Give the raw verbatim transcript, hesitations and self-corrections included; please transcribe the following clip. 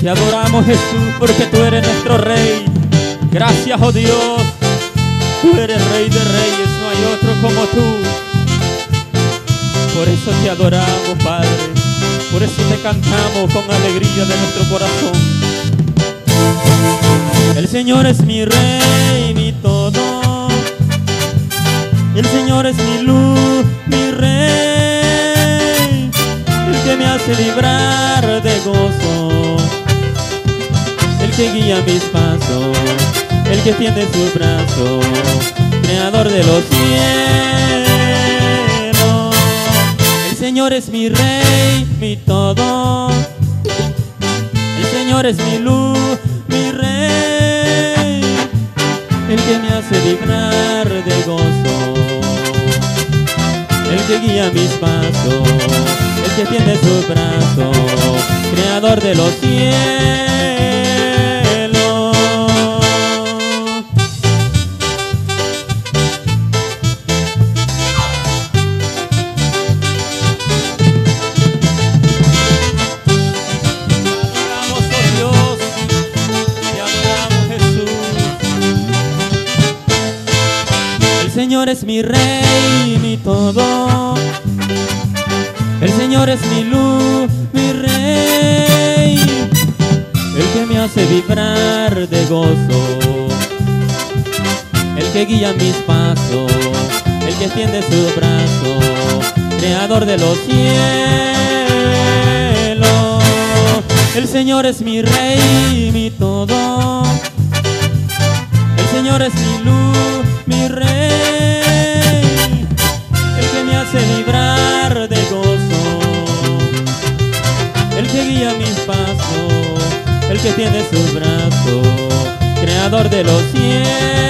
Te adoramos, Jesús, porque tú eres nuestro Rey. Gracias, oh Dios, tú eres Rey de Reyes, no hay otro como tú. Por eso te adoramos, Padre, por eso te cantamos con alegría de nuestro corazón. El Señor es mi Rey, mi todo. El Señor es mi luz, mi Rey, el que me hace librar de gozo, el que guía mis pasos, el que tiende sus brazos, creador de los cielos. El Señor es mi Rey, mi todo. El Señor es mi luz, mi Rey, el que me hace librar de gozo, el que guía mis pasos, el que tiende sus brazos, creador de los cielos. El Señor es mi Rey, mi todo. El Señor es mi luz, mi Rey, el que me hace vibrar de gozo, el que guía mis pasos, el que extiende sus brazos, creador de los cielos. El Señor es mi Rey, mi todo. El Señor es mi luz, mi Rey, el que me hace librar de gozo, el que guía mis pasos, el que tiene sus brazos, creador de los cielos.